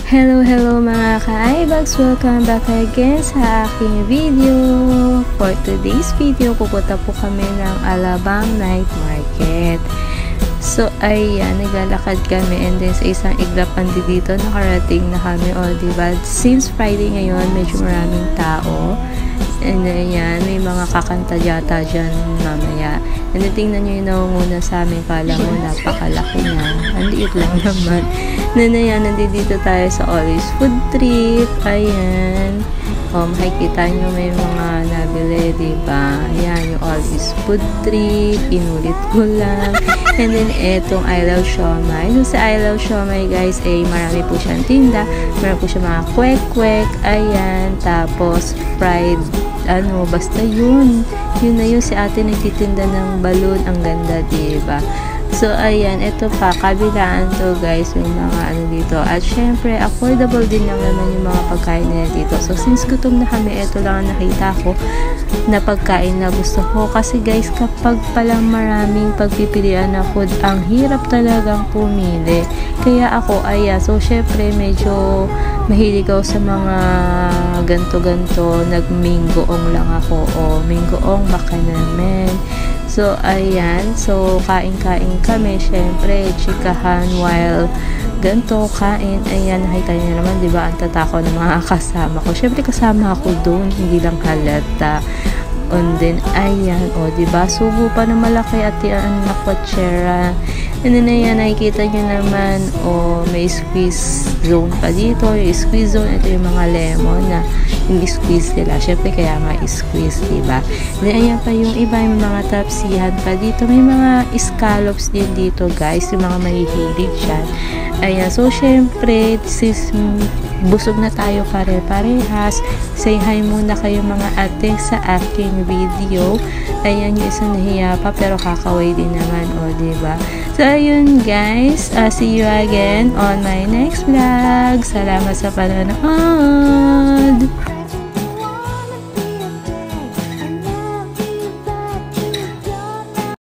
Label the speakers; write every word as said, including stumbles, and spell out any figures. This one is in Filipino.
Speaker 1: Hello, hello mga ka-ibags! Welcome back again sa aking video. For today's video, pupunta po kami ng Alabang Night Market. So, ayan, naglalakad kami and then sa isang iglap andi dito, nakarating na kami. O, diba? Since Friday ngayon, medyo maraming tao. And then, ayan, may mga kakanta yata dyan mamaya. And then, tingnan nyo yung nangunguna sa amin. Kala mo, napakalaki na. Ang liit lang naman. Na na yan, nandito tayo sa Always Food Trip. Ayan. O, makikita nyo may mga nabili, diba? Ayan, yung Always Food Trip. Inulit ko lang. And then, etong I Love Siomai. So, sa I Love Siomai, guys, eh, marami po siyang tinda. Marami po siyang mga kwek-kwek. Ayan. Tapos, fried, ano, basta yun. Yun na yun. Si ate nagtitinda ng balon. Ang ganda, diba? So, ayan, ito pa, kabilaan to guys, yung mga ano dito. At syempre, affordable din lang naman yung mga pagkain nila dito. So, since gutom na kami, ito lang ang nakita ko na pagkain na gusto ko. Kasi guys, kapag palang maraming pagpipilian na food, ang hirap talagang pumili. Kaya ako, ayan, so syempre, medyo mahilig ako sa mga ganto-ganto. Nag-minggoong lang ako. O, minggoong baka naman. So, ayan. So, kain-kain kami. Syempre, chikahan while ganito, kain. Ayan, nakita niyo naman, di ba, ang tatako ng mga kasama ko. Syempre, kasama ako doon. Hindi lang halata. And then, ayan. O, di ba, subo pa na malaki at yan na kutsera. And then, ayan, nakikita niyo naman, o, may squeeze zone pa dito. Yung squeeze zone, ito yung mga lemon na yung squeeze nila. Syempre, kaya nga squeeze, diba? Then, ayan pa yung iba, yung mga tapsihan pa dito. May mga scallops din dito, guys. Yung mga mahihilig dyan. Ayan. So, syempre, sis, busog na tayo pare-parehas. Say hi muna kayo mga ate sa aking video. Ayan, yung isang nahiya pa, pero kakaway din naman, o, diba? So, ayun, guys. Uh, see you again on my next vlog. Salamat sa panonood.